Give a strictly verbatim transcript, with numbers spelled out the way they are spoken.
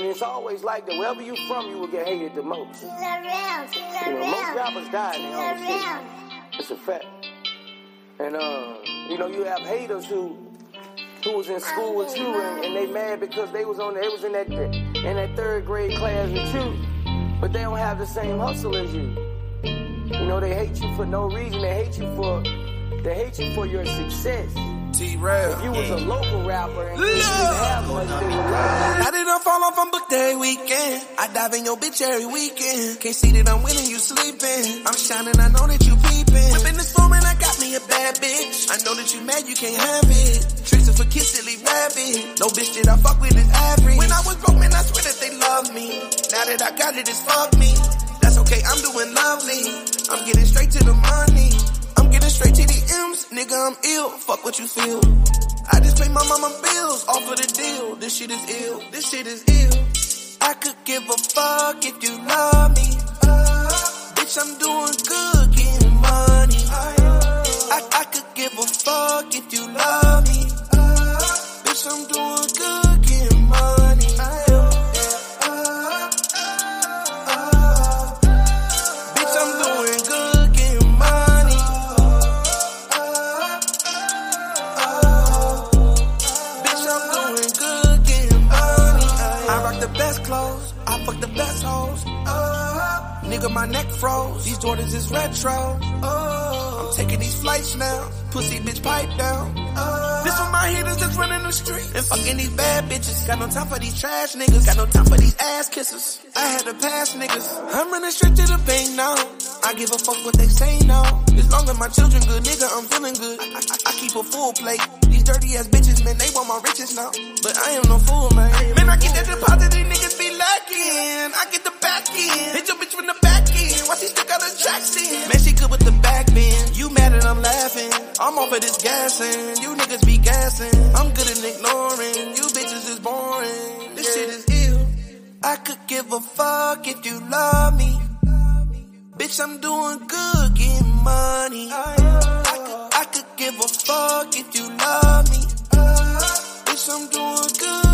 it's always like that. Wherever you from, you will get hated the most. You know, most rappers die in their own city. It's a fact. And, uh, you know, you have haters who who was in school with you, and, and they mad because they was on they was in that in that third grade class with you, but they don't have the same hustle as you. You know, they hate you for no reason. They hate you for they hate you for your success. T-Rell. If you was a local rapper and you didn't have much, they would love. I didn't fall off on book day weekend. I dive in your bitch every weekend. Can't see that I'm winning, you sleeping. I'm shining, I know that you peeping. Whipping this phone and I got me a bad bitch. I know that you mad, you can't have it. Tricks for kids, silly rabbit. No bitch that I fuck with is average. When I was broke, man, I swear that they love me. Now that I got it, it's fuck me. That's okay, I'm doing lovely. I'm getting straight to the money. I'm getting straight to the M's, nigga, I'm ill. Fuck what you feel. I just pay my mama bills off of the deal. This shit is ill, this shit is ill. I could give a fuck if you love me. Uh, bitch, I'm doing good, getting money. I, I could give a fuck if you love me. Uh, bitch, I'm doing good, getting money. Bitch, I'm doing good, getting money. The best clothes, I fuck the best hoes. Uh, nigga, my neck froze. These Jordans is retro. Uh, I'm taking these flights now. Pussy bitch pipe down. Uh, this for my haters that's running the street and fucking these bad bitches. Got no time for these trash niggas. Got no time for these ass kissers. I had to pass niggas. I'm running straight to the bank now. I give a fuck what they say now. As long as my children good, nigga, I'm feeling good. I, I, I keep a full plate. These dirty ass bitches, man, they want my riches now. But I am no fool, man. Man, I get that deposit, these niggas be lacking. I get the back end. Hit your bitch from the back end. Why she stick out her tracks in? Man, she good with the back bend. You mad and I'm laughing. I'm off of this gassing. You niggas be gassing. I'm good at ignoring. You bitches is boring. This shit is ill. I could give a fuck if you love me. Bitch, I'm doing good, getting money. I could, I could give a fuck if you love me. Bitch, I'm doing good.